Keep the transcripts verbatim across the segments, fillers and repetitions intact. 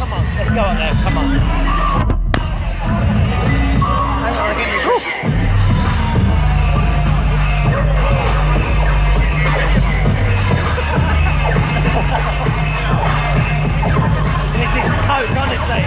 come on, let's go up there, come on. Hang on, I'll get you. This is coke, honestly.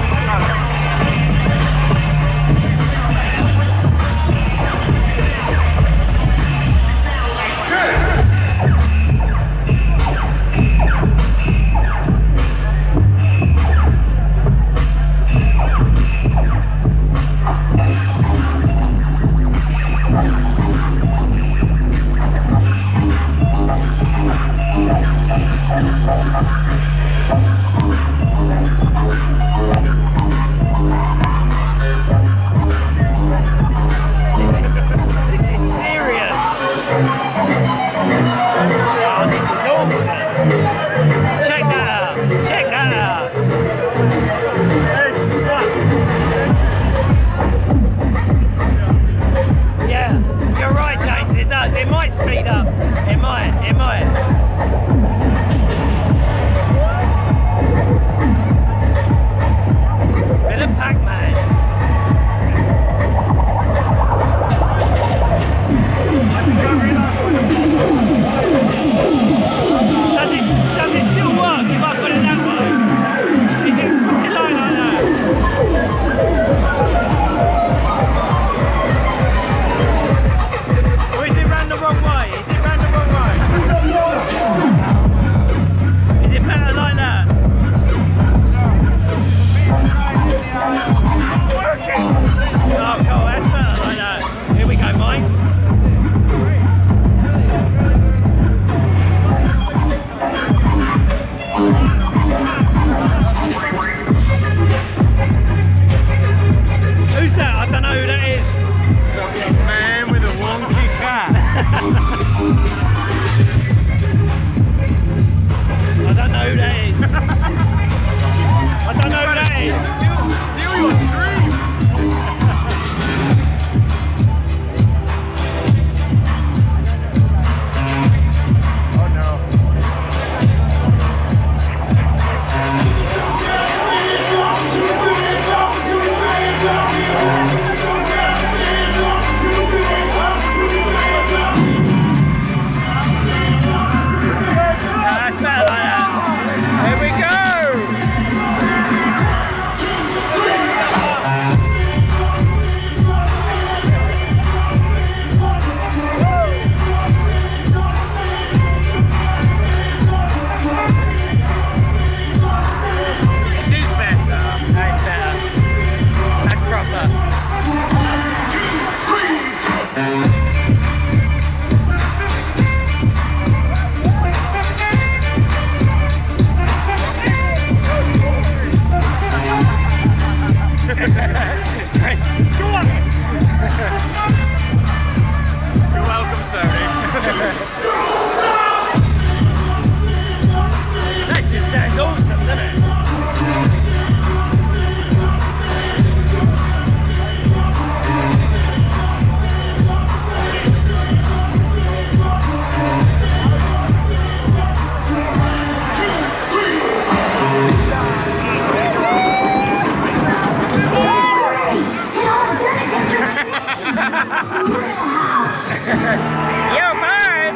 You're mine!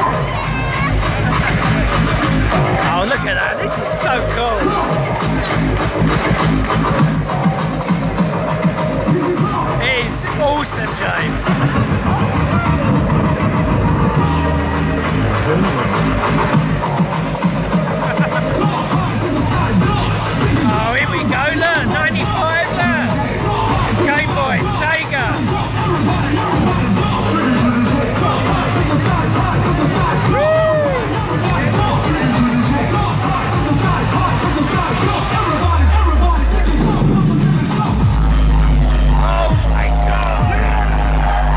Oh, look at that. This is so cool. It is awesome, James. Oh, here we go. Look, ninety-five, look. Game Boy, Sega. Oh my God.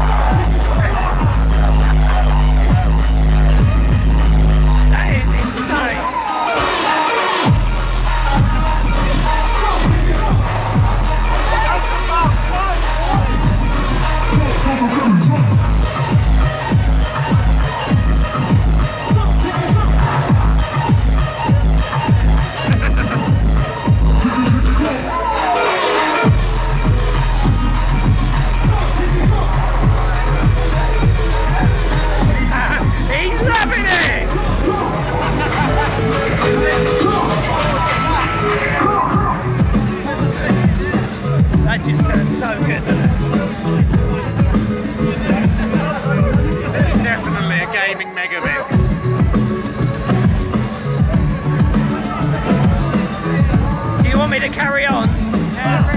Megamix. Do you want me to carry on? Yeah.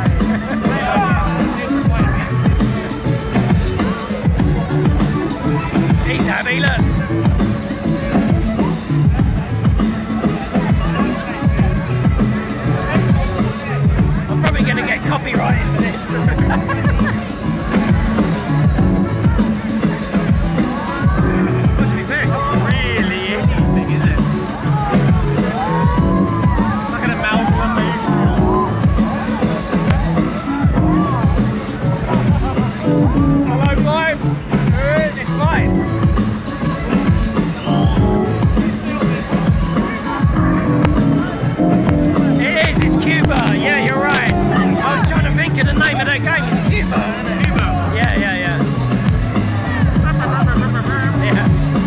He's happy, look. I'm probably going to get copyrighted for this. To be fair, it's not really anything, is it? Look at the mouth one move. Hello, boy. We're in this fight. It is, it's Cuba. Yeah, you're right. I was trying to think of the name of that game. It's Cuba, isn't it? Cuba. Yeah, yeah, yeah. Yeah.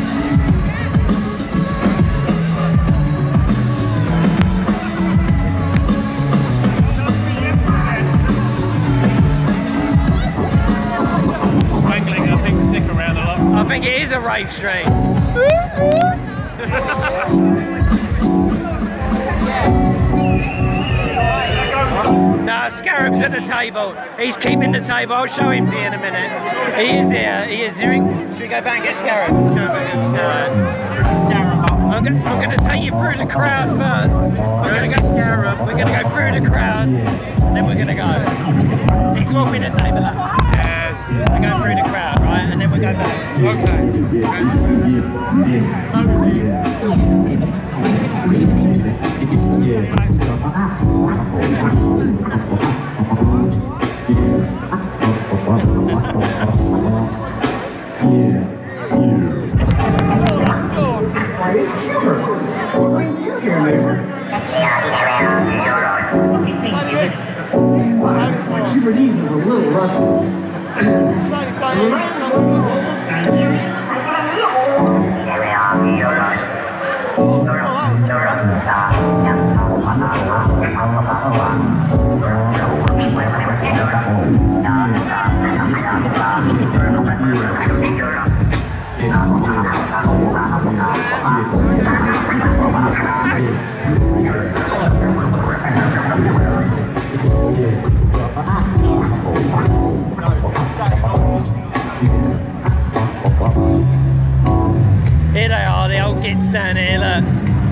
Sprinkling, I think, stick around a lot. I think it is a rave stream. No, Scarab's at the table. He's keeping the table. I'll show him to you in a minute. He is here. He is here. Should we go back and get Scarab? Scarab. I'm going to take you through the crowd first. We're going to go Scarab. We're going to go through the crowd. Then we're going to go. He's walking the table up. Yes. We're going through the crowd, right? And then we'll go back. It's Cuba. What brings you here, neighbor? What's he saying? My Cubernese is a little rusty. Here they are, the old gits down here, look.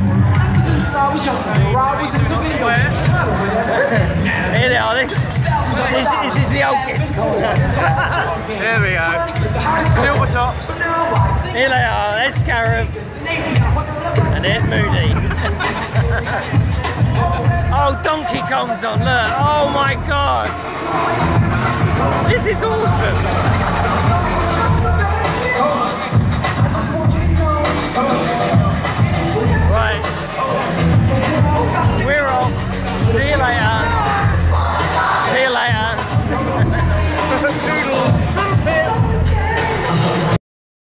Here they are, this, this, this is the old gits corner. There we go. Silver top. Here they are, there's Scarab. And there's Moody. Oh, Donkey Kong's on, look. Oh my god. This is awesome.